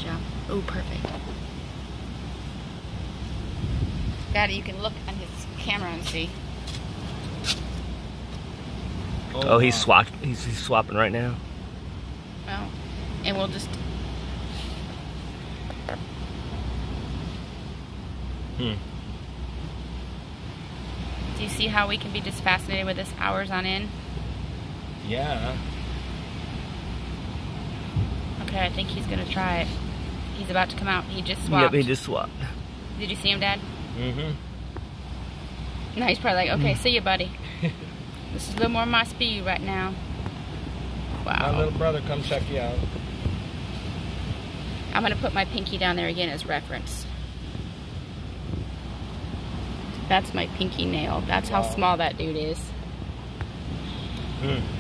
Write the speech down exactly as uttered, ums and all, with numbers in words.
job. Oh, perfect. Daddy, you can look on his camera and see. Oh, oh he's swapped. He's, he's swapping right now. Well, and we'll just. Hmm. Do you see how we can be just fascinated with this hours on end? Yeah. Okay, I think he's gonna try it. He's about to come out. He just swapped. Yep, he just swapped. Did you see him, Dad? Mm-hmm. Now he's probably like, okay, see you, buddy. This is a little more my speed right now. Wow. My little brother come check you out. I'm gonna put my pinky down there again as reference. That's my pinky nail. That's Wow. how small that dude is. Hmm.